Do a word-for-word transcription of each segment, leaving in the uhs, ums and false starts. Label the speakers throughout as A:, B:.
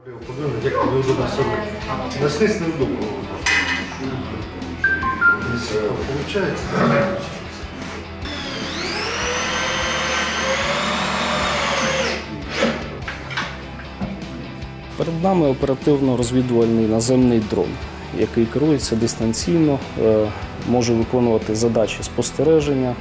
A: Як тобі удобно собі? Наснись неудобно. Получається?
B: Перед нами оперативно-розвідувальний наземний дрон, який керується дистанційно, може виконувати задачі спостереження,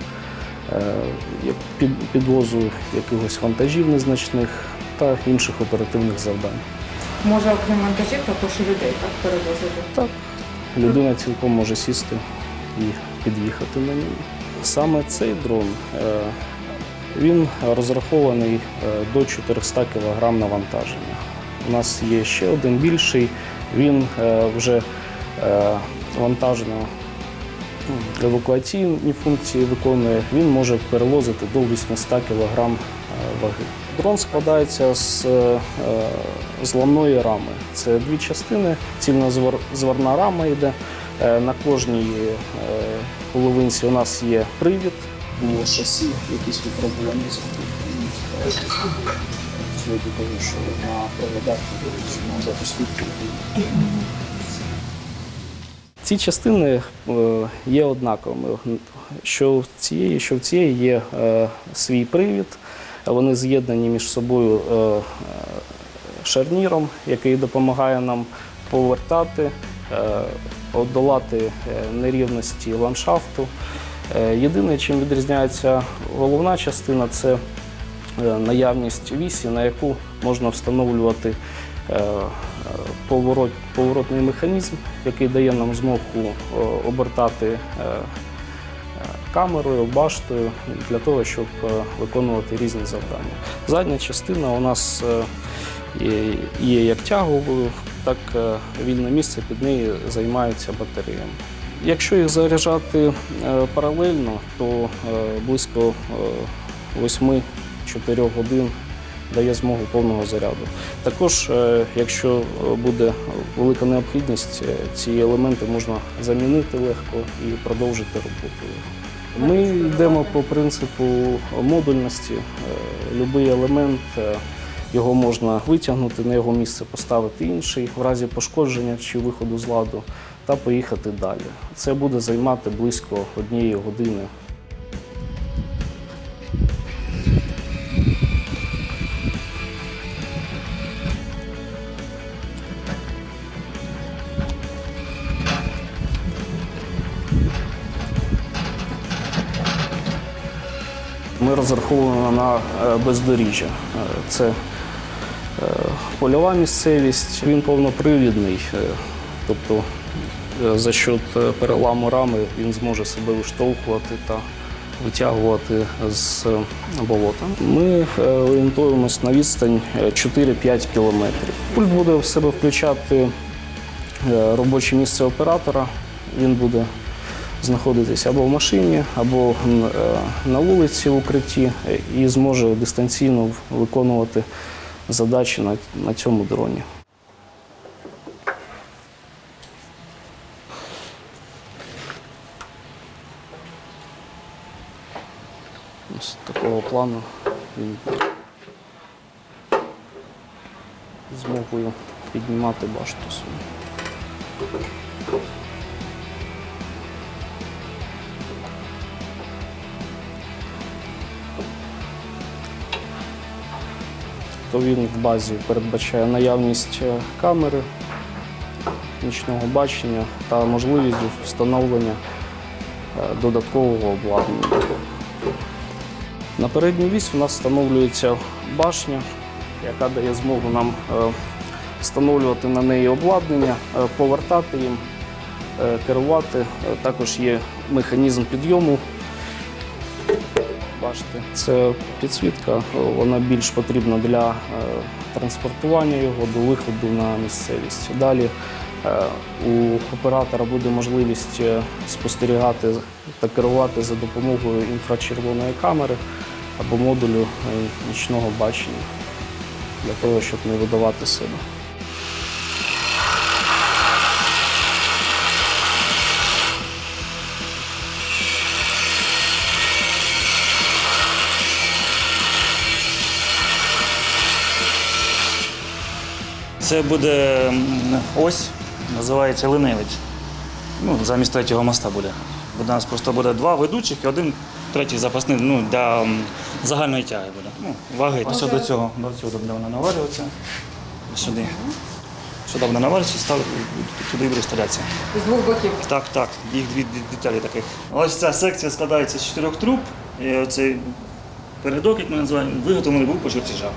B: підвозу якихось вантажів незначних та інших оперативних завдань.
C: Може, окрім вантажів, також і людей так перевозити?
B: Так, людина цілком може сісти і під'їхати на ній. Саме цей дрон, він розрахований до чотирьохсот кілограмів навантаження. У нас є ще один більший, він вже вантажно евакуаційні функції виконує, він може перевозити до вісімсот кілограмів ваги. Дрон складається з зламної рами. Це дві частини, цільнозварна рама йде. На кожній половинці у нас є привід. Було шасі, якісь випробування до того, що на проводах можна запустити. Ці частини є однаковими. Що в цієї, що в цієї є свій привід. Вони з'єднані між собою шарніром, який допомагає нам повертати, подолати нерівності ландшафту. Єдине, чим відрізняється головна частина, це наявність вісі, на яку можна встановлювати поворот, поворотний механізм, який дає нам змогу обертати камерою, баштою для того, щоб виконувати різні завдання. Задня частина у нас є як тяговою, так вільне місце під нею займаються батареями. Якщо їх заряджати паралельно, то близько восьми-чотирьох годин дає змогу повного заряду. Також, якщо буде велика необхідність, ці елементи можна замінити легко і продовжити роботу. Ми йдемо по принципу модульності. Будь-який елемент, його можна витягнути, на його місце поставити інший, в разі пошкодження чи виходу з ладу, та поїхати далі. Це буде займати близько однієї години. Ми розраховуємо на бездоріжжя. Це польова місцевість, він повнопривідний, тобто за счет переламу рами він зможе себе виштовхувати та витягувати з болота. Ми орієнтуємось на відстань чотири-п'ять кілометрів. Пульт буде в себе включати робоче місце оператора, він буде знаходитися або в машині, або на вулиці в укритті і зможе дистанційно виконувати задачі на, на цьому дроні. Ось такого плану він змогою піднімати башту свою. То він в базі передбачає наявність камери, нічного бачення та можливість встановлення додаткового обладнання. На передній вісь у нас встановлюється башня, яка дає змогу нам встановлювати на неї обладнання, повертати їм, керувати. Також є механізм підйому. Бачите, це підсвітка, вона більш потрібна для транспортування його до виходу на місцевість. Далі у оператора буде можливість спостерігати та керувати за допомогою інфрачервоної камери або модулю нічного бачення для того, щоб не видавати себе.
D: Це буде м, ось, називається Линивець. Ну, замість третього моста буде. У нас просто буде два ведучих і один третій запасний, ну, для м, загальної тяги буде. Ну, ваги. Ось до цього, до цього буде вона наварюватися. Сюди. Сюди буде наварюватися, став, туди буде стрілятися.
C: З двох боків.
D: Так, так, їх дві деталі таких. Ось ця секція складається з чотирьох труб. І оцей передок, як ми називаємо, виготовлений був по чертежах.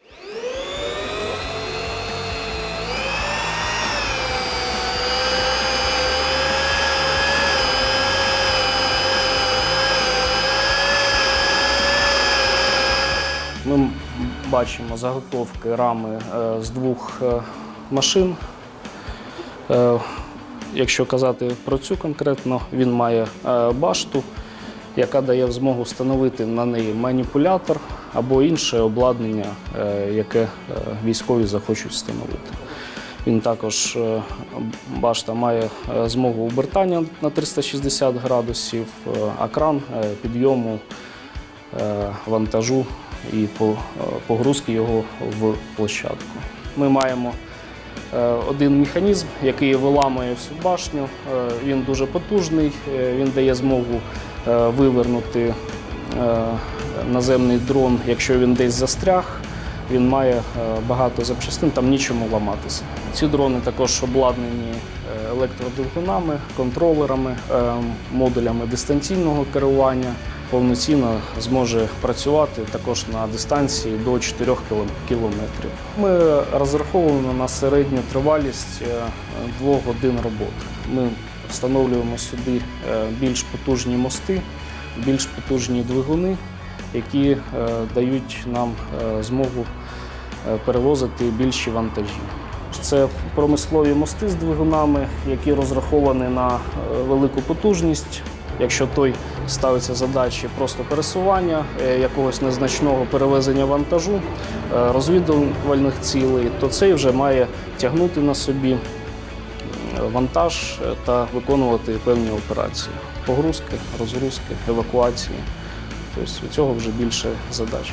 B: Ми бачимо заготовки рами е, з двох е, машин. Е, Якщо казати про цю конкретно, він має е, башту, яка дає змогу встановити на неї маніпулятор або інше обладнання, е, яке е, військові захочуть встановити. Він також, е, башта має е, змогу обертання на триста шістдесят градусів, е, екран е, підйому е, вантажу і погрузки його в площадку. Ми маємо один механізм, який виламує всю башню. Він дуже потужний, він дає змогу вивернути наземний дрон, якщо він десь застряг. Він має багато запчастин, там нічому ламатися. Ці дрони також обладнані електродвигунами, контролерами, модулями дистанційного керування. Повноцінно зможе працювати також на дистанції до чотирьох кілометрів. Ми розраховуємо на середню тривалість двох годин роботи. Ми встановлюємо сюди більш потужні мости, більш потужні двигуни, які дають нам змогу перевозити більші вантажі. Це промислові мости з двигунами, які розраховані на велику потужність. Якщо той ставиться задачі просто пересування, якогось незначного перевезення вантажу, розвідувальних цілей, то цей вже має тягнути на собі вантаж та виконувати певні операції. Погрузки, розгрузки, евакуації. Тобто у цього вже більше задач.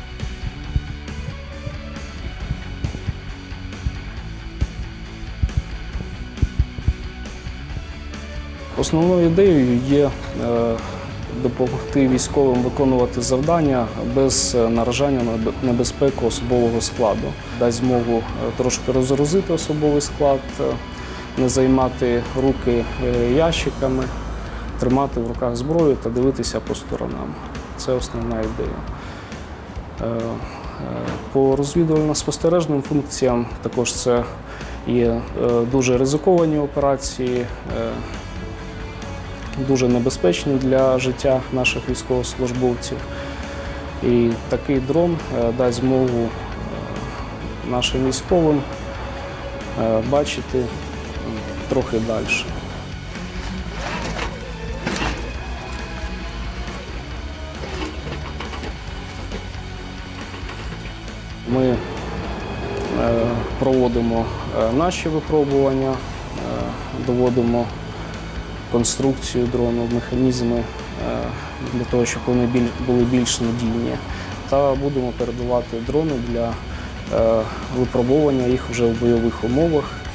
B: Основною ідеєю є допомогти військовим виконувати завдання без наражання на небезпеку особового складу. Дасть змогу трошки розгрузити особовий склад, не займати руки ящиками, тримати в руках зброю та дивитися по сторонам. Це основна ідея. По розвідувально-спостережним функціям також це є дуже ризиковані операції, дуже небезпечні для життя наших військовослужбовців. І такий дрон дасть змогу нашим військовим бачити трохи далі. Ми проводимо наші випробування, доводимо конструкцію дрону, механізми для того, щоб вони були більш надійні. Та будемо передавати дрони для випробування їх вже в бойових умовах.